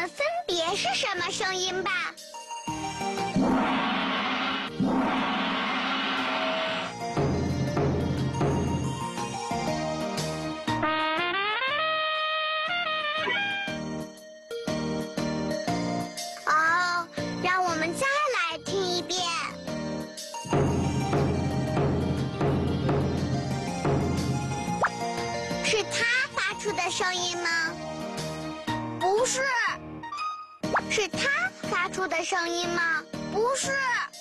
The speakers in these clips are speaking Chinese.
们分别是什么声音吧。 哦，让我们再来听一遍。 是它发出的声音吗？ 不是， 是它发出的声音吗？ 不是，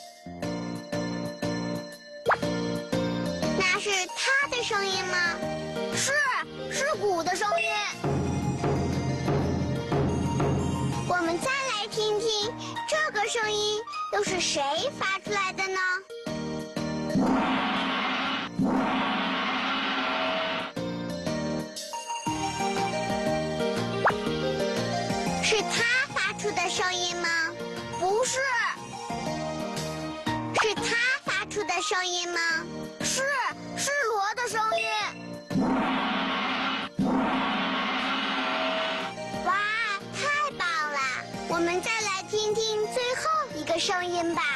那是它的声音吗？ 是鼓的声音。 我们再来听听这个声音又是谁发出来的呢？是它发出的声音吗？ 不是， 是它发出的声音吗？ 是锣的声音。 哇，太棒了！我们再来听听最后一个声音吧。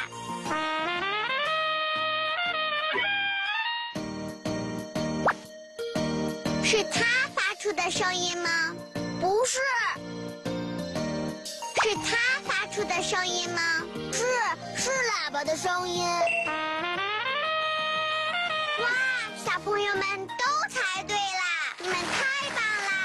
是它发出的声音吗？ 不是， 是它发出的声音吗？ 是喇叭的声音。 哇，小朋友们都猜对了，你们太棒啦！